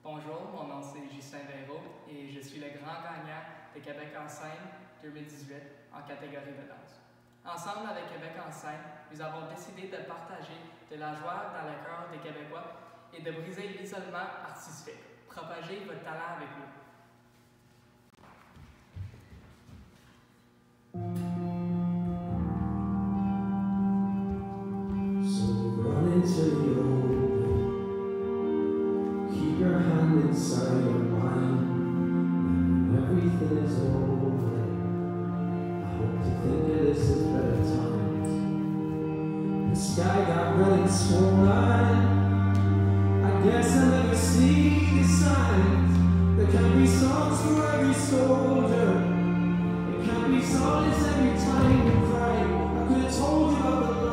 Bonjour, mon nom c'est Justin Véraud et je suis le grand gagnant de Québec en scène 2018 en catégorie de danse. Ensemble avec Québec en scène, nous avons décidé de partager de la joie dans le cœur des Québécois et de briser l'isolement artistique. Propagez votre talent avec nous. Keep your hand inside your mind, and everything is over. I hope to think of this as better times. The sky got red and swollen. I guess I never see the signs. There can be songs for every soldier. There can be songs every time you cry. I could have told you about the